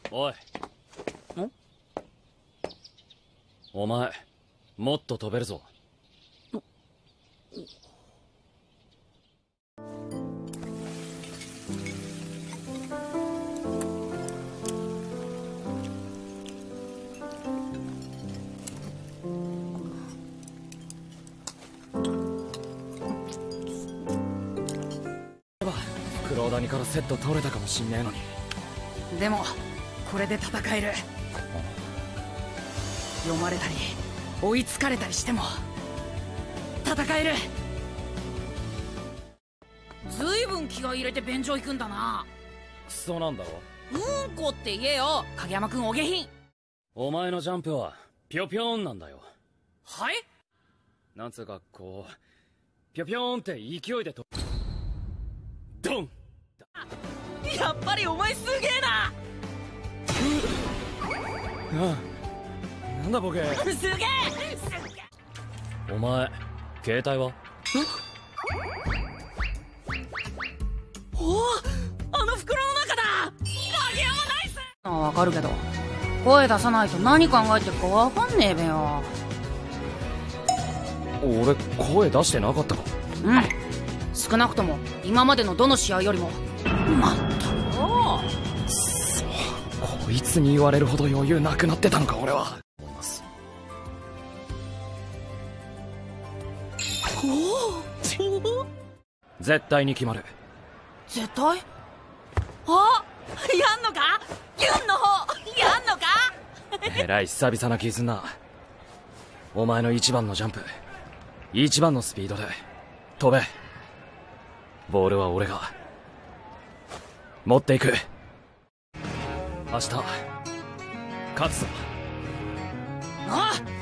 おい。お前もっと飛べるぞ。袋谷からセット取れたかもしんねえのに。 でもこれで戦える。読まれたり追いつかれたりしても戦える。ずいぶん気合い入れて便所行くんだな。 クソなんだろ。 うんこって言えよ影山君。お下品。 お前のジャンプはぴょぴょーんなんだよ。 はい。 なんつうかこうぴょぴょーんって勢いでとドン。 やっぱりお前すげえな。 なんだボケ。 すげえすげえ。 お前携帯は？ おお、あの袋の中だ。影山ナイス。わかるけど声出さないと何考えてるかわかんねえべよ。 俺声出してなかったか？ うん、少なくとも今までのどの試合よりも。まったくよ。 こいつに言われるほど余裕なくなってたのか俺は。絶対に決まる。 絶対？あ、やんのか？ユンの方やんのか？ えらい久々な絆。お前の一番のジャンプ、一番のスピードで飛べ。ボールは俺が持っていく。明日勝つぞ。 あっ